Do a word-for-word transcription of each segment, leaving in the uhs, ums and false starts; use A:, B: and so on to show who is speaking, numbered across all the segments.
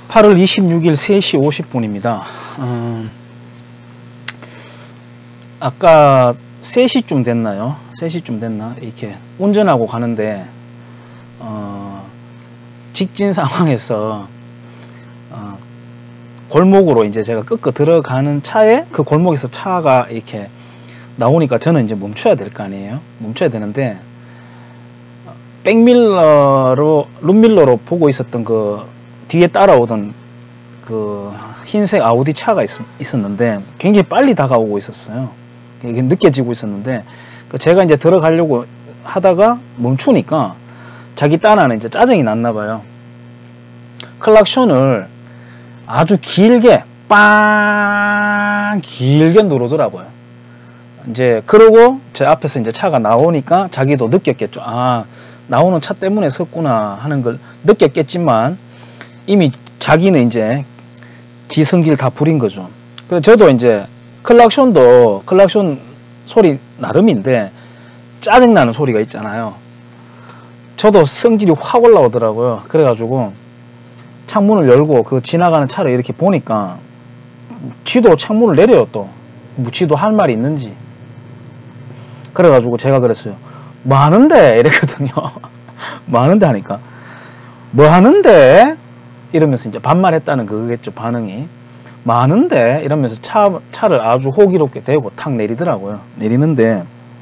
A: 팔월 이십육일 세 시 오십 분입니다. 음, 아까 세 시쯤 됐나요? 세 시쯤 됐나? 이렇게 운전하고 가는데 어, 직진 상황에서 어, 골목으로 이제 제가 끄끄 들어가는 차에 그 골목에서 차가 이렇게 나오니까 저는 이제 멈춰야 될 거 아니에요? 멈춰야 되는데 백밀러로 룸밀러로 보고 있었던 그 뒤에 따라오던 그 흰색 아우디 차가 있, 있었는데 굉장히 빨리 다가오고 있었어요. 이게 느껴지고 있었는데 제가 이제 들어가려고 하다가 멈추니까 자기 딴에는 이제 짜증이 났나 봐요. 클락션을 아주 길게 빵 길게 누르더라고요. 이제 그러고 제 앞에서 이제 차가 나오니까 자기도 느꼈겠죠. 아, 나오는 차 때문에 섰구나 하는 걸 느꼈겠지만 이미 자기는 이제 지성길 다 부린 거죠. 그래서 저도 이제 클락션도 클락션 소리 나름인데 짜증나는 소리가 있잖아요. 저도 성질이 확 올라오더라고요. 그래가지고 창문을 열고 그 지나가는 차를 이렇게 보니까 지도 창문을 내려요. 또 뭐 지도 할 말이 있는지. 그래가지고 제가 그랬어요. 뭐 하는데? 이랬거든요. 뭐 하는데 하니까 뭐 하는데? 이러면서 이제 반말했다는 그거겠죠. 반응이 뭐 하는데? 이러면서 차, 차를 아주 호기롭게 대고 탁 내리더라고요. 내리는데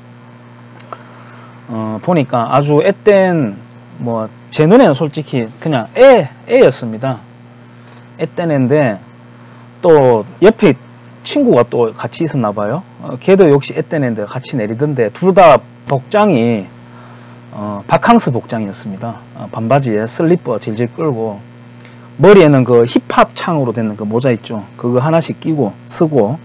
A: 어, 보니까 아주 앳된 뭐 제 눈에는 솔직히 그냥 애, 애였습니다. 앳된 애인데 또 옆에 친구가 또 같이 있었나 봐요. 어, 걔도 역시 앳된 애인데 같이 내리던데 둘 다 복장이 어, 바캉스 복장이었습니다. 어, 반바지에 슬리퍼 질질 끌고 머리에는 그 힙합 창으로 된 그 모자 있죠. 그거 하나씩 끼고 쓰고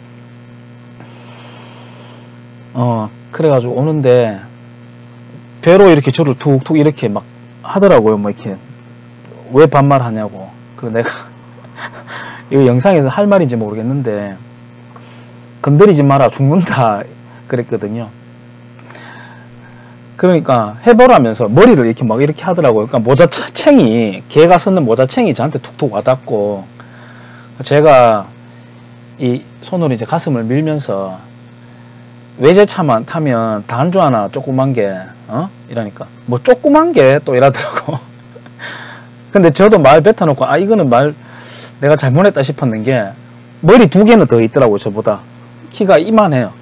A: 어 그래가지고 오는데 배로 이렇게 저를 툭툭 이렇게 막 하더라고요. 뭐 이렇게 왜 반말하냐고. 그 내가 이거 영상에서 할 말인지 모르겠는데 건드리지 마라 죽는다 그랬거든요. 그러니까 해보라면서 머리를 이렇게 막 이렇게 하더라고요. 그러니까 모자챙이 걔가 썼는 모자챙이 저한테 툭툭 와닿고 제가 이 손으로 이제 가슴을 밀면서 외제차만 타면 단조 하나 조그만 게 어? 이러니까 뭐 조그만 게 또 이러더라고. 근데 저도 말 뱉어놓고 아 이거는 말 내가 잘못했다 싶었는 게 머리 두 개는 더 있더라고요. 저보다 키가 이만해요.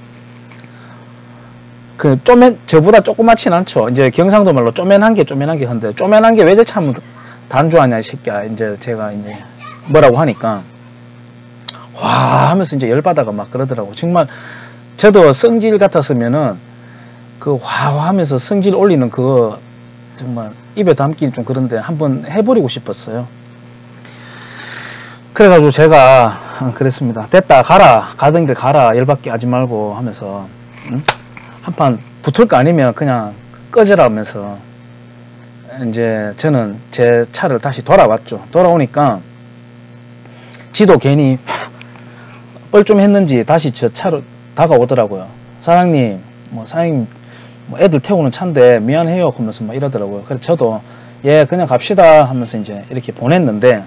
A: 그 쪼맨 저보다 조그맣진 않죠. 이제 경상도 말로 쪼맨한 게 쪼맨한 게 한데 쪼맨한 게 외제차면 단조하냐 이 새끼야. 이제 제가 이제 뭐라고 하니까 와 하면서 이제 열받아가 막 그러더라고. 정말 저도 성질 같았으면은 그 와와 하면서 성질 올리는 그거 정말 입에 담기는 좀 그런데 한번 해버리고 싶었어요. 그래가지고 제가 그랬습니다. 됐다 가라 가던 길 가라 열받게 하지 말고 하면서 응? 한판 붙을 거 아니면 그냥 꺼져라 하면서 이제 저는 제 차를 다시 돌아왔죠. 돌아오니까 지도 괜히 뻘쭘했는지 다시 저 차로 다가오더라고요. 사장님 뭐 사장님 뭐 애들 태우는 차인데 미안해요 하면서 막 이러더라고요. 그래서 저도 예 그냥 갑시다 하면서 이제 이렇게 보냈는데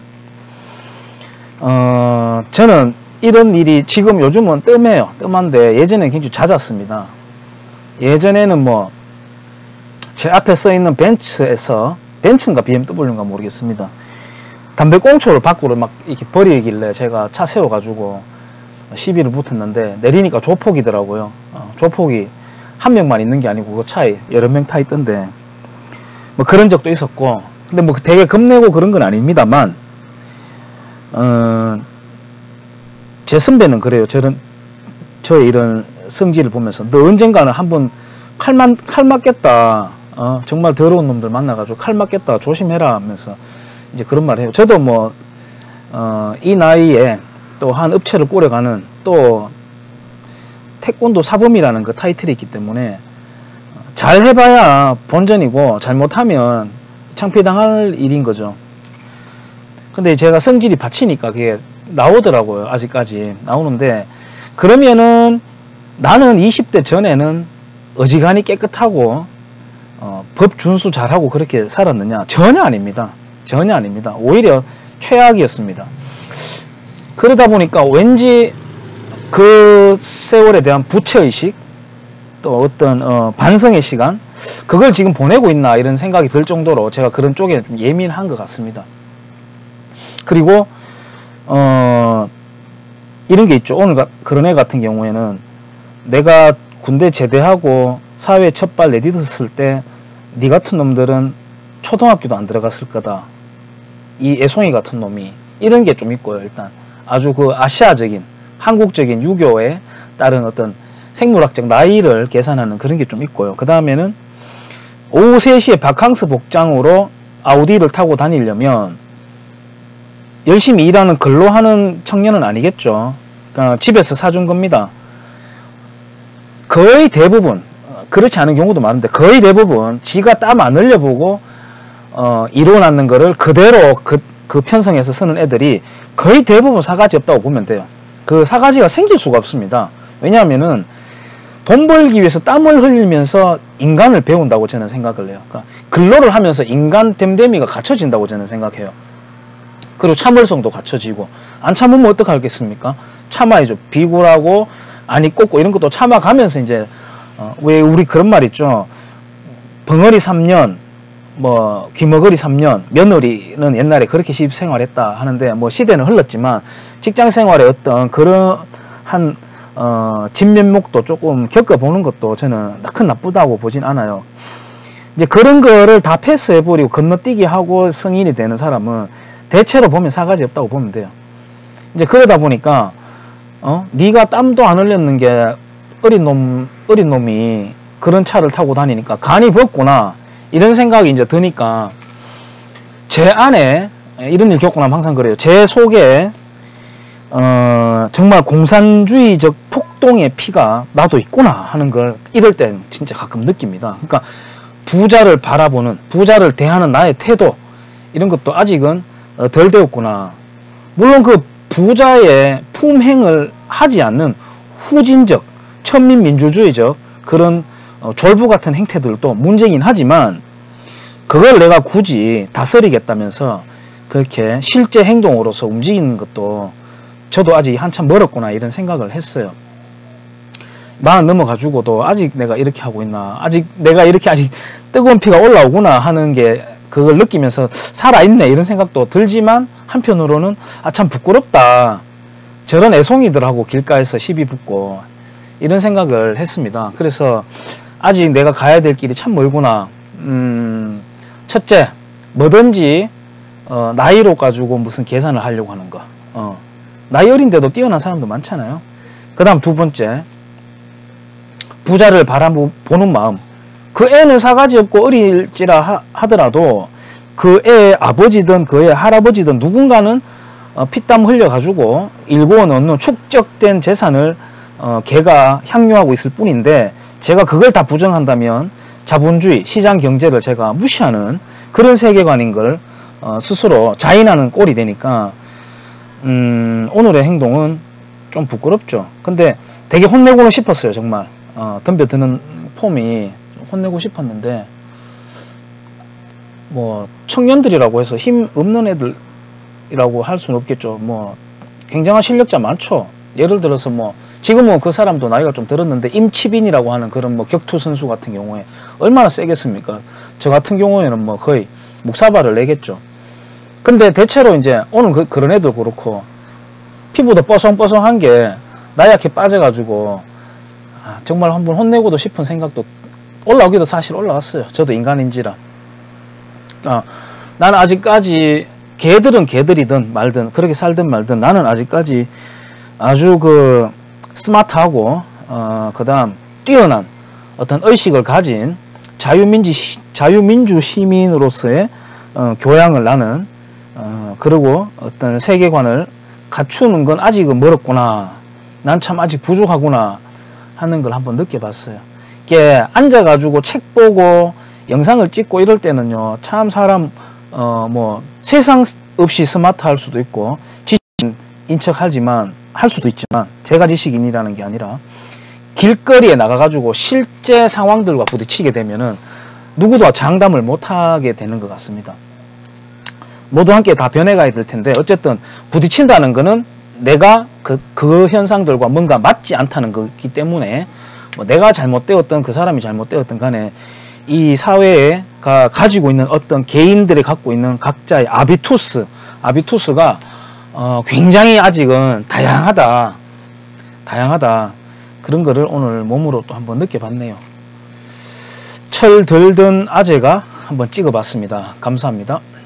A: 어 저는 이런 일이 지금 요즘은 뜸해요. 뜸한데 예전에 굉장히 잦았습니다. 예전에는 뭐 제 앞에 써 있는 벤츠에서 벤츠인가 비엠더블유인가 모르겠습니다. 담배꽁초를 밖으로 막 이렇게 버리길래 제가 차 세워가지고 시비를 붙었는데 내리니까 조폭이더라고요. 어, 조폭이 한 명만 있는 게 아니고 그 차에 여러 명 타 있던데 뭐 그런 적도 있었고 근데 뭐 되게 겁내고 그런 건 아닙니다만 어, 제 선배는 그래요. 저런 저의 이런 성질을 보면서 너 언젠가는 한번 칼만 칼 맞겠다. 어, 정말 더러운 놈들 만나가지고 칼 맞겠다. 조심해라 하면서 이제 그런 말 해요. 저도 뭐 어, 이 나이에 또 한 업체를 꾸려가는 또 태권도 사범이라는 그 타이틀이 있기 때문에 잘 해봐야 본전이고 잘못하면 창피당할 일인 거죠. 근데 제가 성질이 받치니까 그게 나오더라고요. 아직까지 나오는데 그러면은 나는 이십 대 전에는 어지간히 깨끗하고 어, 법 준수 잘하고 그렇게 살았느냐? 전혀 아닙니다. 전혀 아닙니다. 오히려 최악이었습니다. 그러다 보니까 왠지 그 세월에 대한 부채의식, 또 어떤 어, 반성의 시간, 그걸 지금 보내고 있나 이런 생각이 들 정도로 제가 그런 쪽에 좀 예민한 것 같습니다. 그리고 어, 이런 게 있죠. 오늘 그런 애 같은 경우에는 내가 군대 제대하고 사회에 첫 발 내딛었을 때 니 같은 놈들은 초등학교도 안 들어갔을 거다. 이 애송이 같은 놈이. 이런 게 좀 있고요. 일단 아주 그 아시아적인 한국적인 유교에 따른 어떤 생물학적 나이를 계산하는 그런 게 좀 있고요. 그 다음에는 오후 세 시에 바캉스 복장으로 아우디를 타고 다니려면 열심히 일하는 근로하는 청년은 아니겠죠. 그러니까 집에서 사준 겁니다. 거의 대부분, 그렇지 않은 경우도 많은데 거의 대부분 지가 땀 안 흘려보고 어, 이뤄놨는 거를 그대로 그, 그 편성해서 쓰는 애들이 거의 대부분 사가지 없다고 보면 돼요. 그 사가지가 생길 수가 없습니다. 왜냐하면은 돈 벌기 위해서 땀을 흘리면서 인간을 배운다고 저는 생각을 해요. 그러니까 근로를 하면서 인간 됨됨이가 갖춰진다고 저는 생각해요. 그리고 참을성도 갖춰지고, 안 참으면 어떡하겠습니까? 참아야죠. 비굴하고 아니 꽂고 이런 것도 참아가면서 이제 어, 왜 우리 그런 말 있죠. 벙어리 삼 년 뭐 귀머거리 삼 년, 며느리는 옛날에 그렇게 시집생활했다 하는데, 뭐 시대는 흘렀지만 직장생활의 어떤 그런 한 어, 진면목도 조금 겪어보는 것도 저는 큰 나쁘다고 보진 않아요. 이제 그런 거를 다 패스해버리고 건너뛰기 하고 성인이 되는 사람은 대체로 보면 사가지 없다고 보면 돼요. 이제 그러다 보니까 어? 네가 땀도 안 흘렸는 게 어린 놈, 어린 놈이 그런 차를 타고 다니니까 간이 벗구나 이런 생각이 이제 드니까, 제 안에 이런 일 겪고 나면 항상 그래요. 제 속에 어, 정말 공산주의적 폭동의 피가 나도 있구나 하는 걸 이럴 땐 진짜 가끔 느낍니다. 그러니까 부자를 바라보는, 부자를 대하는 나의 태도, 이런 것도 아직은 덜 되었구나. 물론 그 부자의 품행을 하지 않는 후진적, 천민민주주의적 그런 어, 졸부 같은 행태들도 문제긴 하지만, 그걸 내가 굳이 다스리겠다면서 그렇게 실제 행동으로서 움직이는 것도 저도 아직 한참 멀었구나 이런 생각을 했어요. 마흔 넘어가지고도 아직 내가 이렇게 하고 있나, 아직 내가 이렇게 아직 뜨거운 피가 올라오구나 하는 게, 그걸 느끼면서 살아있네 이런 생각도 들지만, 한편으로는 아 참 부끄럽다, 저런 애송이들하고 길가에서 시비 붙고 이런 생각을 했습니다. 그래서 아직 내가 가야 될 길이 참 멀구나. 음, 첫째, 뭐든지 어, 나이로 가지고 무슨 계산을 하려고 하는 거. 어, 나이 어린데도 뛰어난 사람도 많잖아요. 그 다음 두 번째, 부자를 바라보는 마음. 그 애는 사가지 없고 어릴지라 하, 하더라도 그 애의 아버지든 그 애의 할아버지든 누군가는 어, 피땀 흘려가지고 일구어 넣는 축적된 재산을 어, 걔가 향유하고 있을 뿐인데, 제가 그걸 다 부정한다면 자본주의, 시장 경제를 제가 무시하는 그런 세계관인 걸 어, 스스로 자인하는 꼴이 되니까, 음, 오늘의 행동은 좀 부끄럽죠. 근데 되게 혼내고는 싶었어요. 정말 어, 덤벼드는 폼이 혼내고 싶었는데, 뭐 청년들이라고 해서 힘 없는 애들이라고 할 수는 없겠죠. 뭐 굉장한 실력자 많죠. 예를 들어서 뭐 지금은 그 사람도 나이가 좀 들었는데 임치빈이라고 하는 그런 뭐 격투 선수 같은 경우에 얼마나 세겠습니까? 저 같은 경우에는 뭐 거의 묵사발을 내겠죠. 근데 대체로 이제 오늘 그, 그런 애들 그렇고 피부도 뽀송뽀송한 게 나약해 빠져가지고 아, 정말 한번 혼내고도 싶은 생각도 올라오기도 사실 올라왔어요. 저도 인간인지라. 아, 나는 아직까지 개들은 개들이든 말든 그렇게 살든 말든 나는 아직까지 아주 그 스마트하고 어, 그 다음 뛰어난 어떤 의식을 가진 자유민주, 자유민주 시민으로서의 어, 교양을 나는 어, 그리고 어떤 세계관을 갖추는 건 아직은 멀었구나, 난 참 아직 부족하구나 하는 걸 한번 느껴봤어요. 이게 앉아가지고 책 보고 영상을 찍고 이럴 때는요, 참 사람 어, 뭐 세상 없이 스마트할 수도 있고 지식인인 척하지만 할 수도 있지만, 제가 지식인이라는 게 아니라 길거리에 나가가지고 실제 상황들과 부딪히게 되면은 누구도 장담을 못하게 되는 것 같습니다. 모두 함께 다 변해가야 될 텐데 어쨌든 부딪힌다는 거는 내가 그, 그 현상들과 뭔가 맞지 않다는 거기 때문에 뭐 내가 잘못되었던 그 사람이 잘못되었던 간에 이 사회가 가지고 있는 어떤 개인들이 갖고 있는 각자의 아비투스 아비투스가 어, 굉장히 아직은 다양하다 다양하다 그런 거를 오늘 몸으로 또 한번 느껴봤네요. 철 덜 든 아재가 한번 찍어봤습니다. 감사합니다.